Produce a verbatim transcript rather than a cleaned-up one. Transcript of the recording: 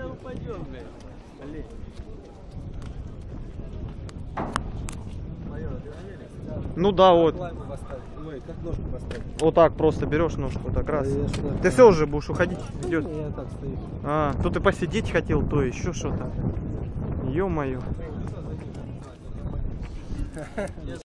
упадем, блядь. Олень. Ну да, вот. Ой, как ножку поставить? Вот так просто берешь ножку, вот так раз. Да, что, Ты все уже будешь уходить? Идет. Я так стою. А, то ты посидеть хотел, то еще что-то. Ё-моё.